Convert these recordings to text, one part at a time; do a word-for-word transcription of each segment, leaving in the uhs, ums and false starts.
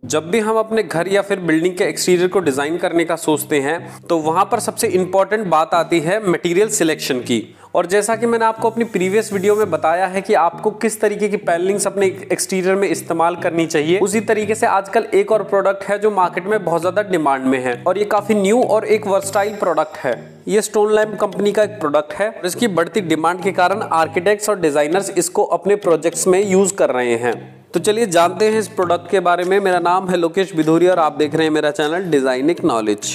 जब भी हम अपने घर या फिर बिल्डिंग के एक्सटीरियर को डिजाइन करने का सोचते हैं तो वहां पर सबसे इंपॉर्टेंट बात आती है मटेरियल सिलेक्शन की। और जैसा कि मैंने आपको अपनी प्रीवियस वीडियो में बताया है कि आपको किस तरीके की पैनलिंग्स अपने एक्सटीरियर में इस्तेमाल करनी चाहिए, उसी तरीके से आजकल एक और प्रोडक्ट है जो मार्केट में बहुत ज्यादा डिमांड में है और ये काफी न्यू और एक वर्सटाइल प्रोडक्ट है। ये स्टोन लैम्प कंपनी का एक प्रोडक्ट है और इसकी बढ़ती डिमांड के कारण आर्किटेक्ट्स और डिजाइनर्स इसको अपने प्रोजेक्ट्स में यूज कर रहे हैं। तो चलिए जानते हैं इस प्रोडक्ट के बारे में। मेरा नाम है लोकेश बिधूरी और आप देख रहे हैं मेरा चैनल डिजाइनिंग नॉलेज।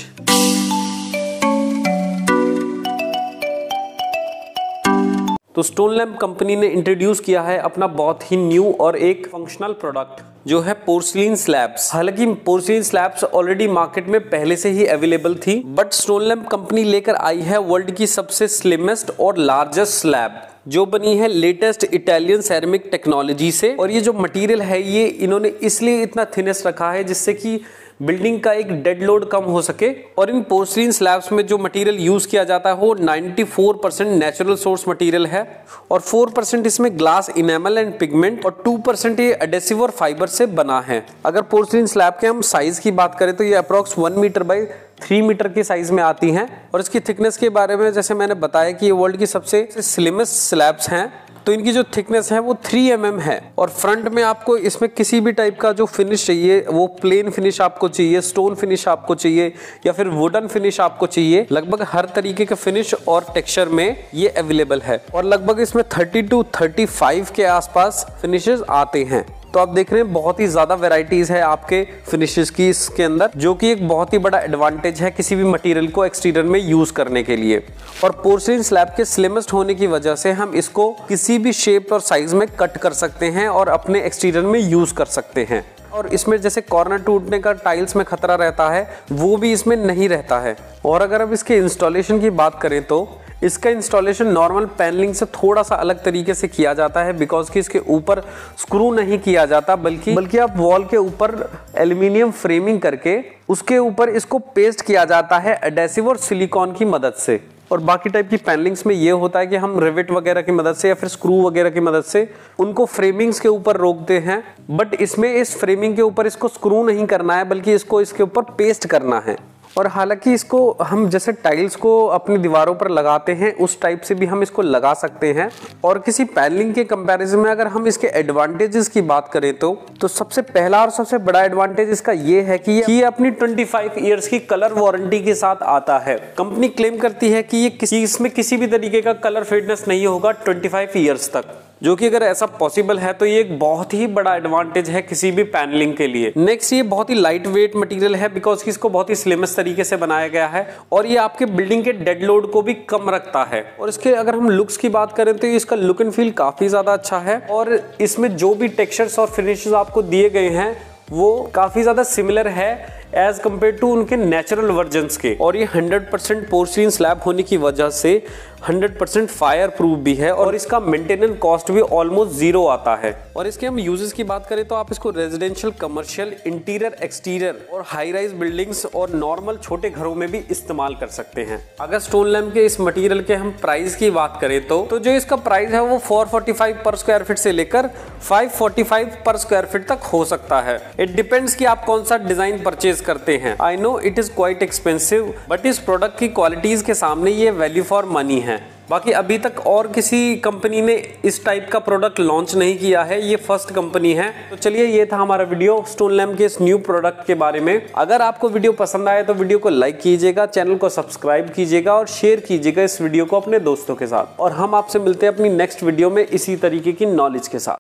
तो स्टोन लैम्प कंपनी ने इंट्रोड्यूस किया है अपना बहुत ही न्यू और एक फंक्शनल प्रोडक्ट जो है पोर्सिलीन स्लैब्स। हालांकि पोर्सिलीन स्लैब्स ऑलरेडी मार्केट में पहले से ही अवेलेबल थी, बट स्टोन लैम्प कंपनी लेकर आई है वर्ल्ड की सबसे स्लिमेस्ट और लार्जेस्ट स्लैब जो बनी है लेटेस्ट इटालियन सेरेमिक टेक्नोलॉजी से। और ये जो मटेरियल है ये इन्होंने इसलिए इतना थिनेस्ट रखा है जिससे कि बिल्डिंग का एक डेड लोड कम हो सके। और इन पोर्सिलीन स्लैब्स में जो मटेरियल यूज किया जाता है वो चौरानवे परसेंट नेचुरल सोर्स मटेरियल है और चार परसेंट इसमें ग्लास इनेमल एंड पिगमेंट और दो परसेंट ये एडेसिव और फाइबर से बना है। अगर पोर्सिलीन स्लैब के हम साइज की बात करें तो ये approx one metre by three metre की साइज में आती हैं। और इसकी थिकनेस के बारे में जैसे मैंने बताया कि ये वर्ल्ड की सबसे स्लिमेस्ट स्लैब्स हैं, तो इनकी जो थिकनेस है वो थ्री एम एम है। और फ्रंट में आपको इसमें किसी भी टाइप का जो फिनिश चाहिए, वो प्लेन फिनिश आपको चाहिए, स्टोन फिनिश आपको चाहिए या फिर वुडन फिनिश आपको चाहिए, लगभग हर तरीके के फिनिश और टेक्सचर में ये अवेलेबल है। और लगभग इसमें थर्टी टू थर्टी फाइव के आसपास फिनिशेस आते हैं। तो आप देख रहे हैं बहुत ही ज्यादा वेराइटीज है आपके फिनिशेस की इसके अंदर, जो कि एक बहुत ही बड़ा एडवांटेज है किसी भी मटेरियल को एक्सटीरियर में यूज करने के लिए। और पोर्सिलीन स्लैब के स्लिमेस्ट होने की वजह से हम इसको किसी भी शेप और साइज में कट कर सकते हैं और अपने एक्सटीरियर में यूज कर सकते हैं। और इसमें जैसे कॉर्नर टूटने का टाइल्स में खतरा रहता है वो भी इसमें नहीं रहता है। और अगर अब इसके इंस्टॉलेशन की बात करें तो इसका इंस्टॉलेशन नॉर्मल पैनलिंग से थोड़ा सा अलग तरीके से किया जाता है, बिकॉज कि इसके ऊपर स्क्रू नहीं किया जाता, बल्कि बल्कि आप वॉल के ऊपर एल्युमिनियम फ्रेमिंग करके उसके ऊपर इसको पेस्ट किया जाता है एडेसिव और सिलिकॉन की मदद से। और बाकी टाइप की पैनलिंग्स में ये होता है कि हम रिवेट वगैरह की मदद से या फिर स्क्रू वगैरह की मदद से उनको फ्रेमिंग्स के ऊपर रोकते हैं, बट इसमें इस फ्रेमिंग के ऊपर इसको स्क्रू नहीं करना है बल्कि इसको इसके ऊपर पेस्ट करना है। और हालांकि इसको हम जैसे टाइल्स को अपनी दीवारों पर लगाते हैं उस टाइप से भी हम इसको लगा सकते हैं। और किसी पैनलिंग के कंपैरिजन में अगर हम इसके एडवांटेजेस की बात करें तो तो सबसे पहला और सबसे बड़ा एडवांटेज इसका ये है कि ये अपनी पच्चीस इयर्स की कलर वारंटी के साथ आता है। कंपनी क्लेम करती है कि ये किसी इसमें किसी भी तरीके का कलर फेडनेस नहीं होगा पच्चीस इयर्स तक, जो कि अगर ऐसा पॉसिबल है तो ये एक बहुत ही बड़ा एडवांटेज है किसी भी पैनलिंग के लिए। नेक्स्ट, ये बहुत ही लाइट वेट मटेरियल है बिकॉज कि इसको बहुत ही स्लिमेस्ट तरीके से बनाया गया है और ये आपके बिल्डिंग के डेड लोड को भी कम रखता है। और इसके अगर हम लुक्स की बात करें तो इसका लुक एंड फील काफी ज्यादा अच्छा है और इसमें जो भी टेक्सचर्स और फिनिशेस आपको दिए गए हैं वो काफी ज्यादा सिमिलर है एज कम्पेयर टू उनके नेचुरल वर्जन्स के। और ये हंड्रेड परसेंट पोर्सिलीन स्लैब होने की वजह से हंड्रेड परसेंट फायर प्रूफ भी है और इसका मेंटेनेंस कॉस्ट भी ऑलमोस्ट जीरो आता है। और इसके हम यूजेस की बात करें तो आप इसको रेजिडेंशियल, कमर्शियल, इंटीरियर, एक्सटीरियर और हाई राइज बिल्डिंग्स और नॉर्मल छोटे घरों में भी इस्तेमाल कर सकते हैं। अगर स्टोन लैम्प के इस मटेरियल के हम प्राइस की बात करें तो तो जो इसका प्राइस है वो चार सौ पैंतालीस पर स्क्वायर फीट से लेकर पाँच सौ पैंतालीस पर स्क्वायर फीट तक हो सकता है। इट डिपेंड्स कि आप कौन सा डिजाइन परचेज करते हैं। I know it is quite expensive, but इस प्रोडक्ट की क्वालिटीज के सामने ये वैल्यू फॉर मनी है। बाकी अभी तक और किसी कंपनी ने इस टाइप का प्रोडक्ट लॉन्च नहीं किया है, ये फर्स्ट कंपनी है। तो चलिए, ये था हमारा वीडियो स्टोन लैम्प के इस न्यू प्रोडक्ट के बारे में। अगर आपको वीडियो पसंद आए तो वीडियो को लाइक कीजिएगा, चैनल को सब्सक्राइब कीजिएगा और शेयर कीजिएगा इस वीडियो को अपने दोस्तों के साथ। और हम आपसे मिलते हैं अपनी नेक्स्ट वीडियो में इसी तरीके की नॉलेज के साथ।